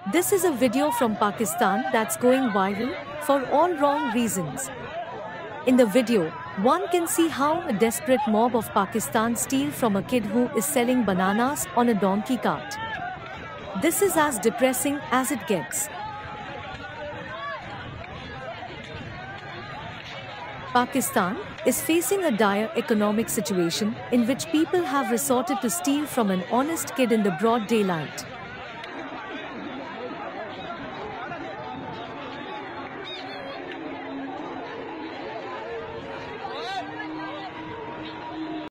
This is a video from Pakistan that's going viral for all wrong reasons. In the video, one can see how a desperate mob of Pakistan steal from a kid who is selling bananas on a donkey cart. This is as depressing as it gets. Pakistan is facing a dire economic situation in which people have resorted to steal from an honest kid in the broad daylight.